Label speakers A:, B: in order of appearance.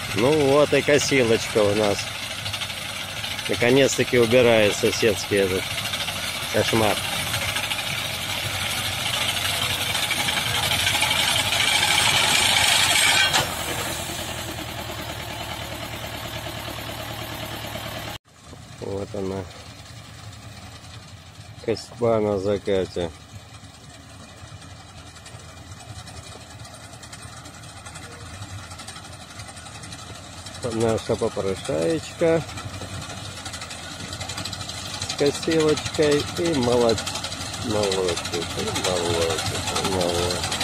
A: Ну вот и косилочка у нас. Наконец-таки убирает соседский этот кошмар. Вот она, косьба на закате. Наша попрошаечка с косилочкой и молотит.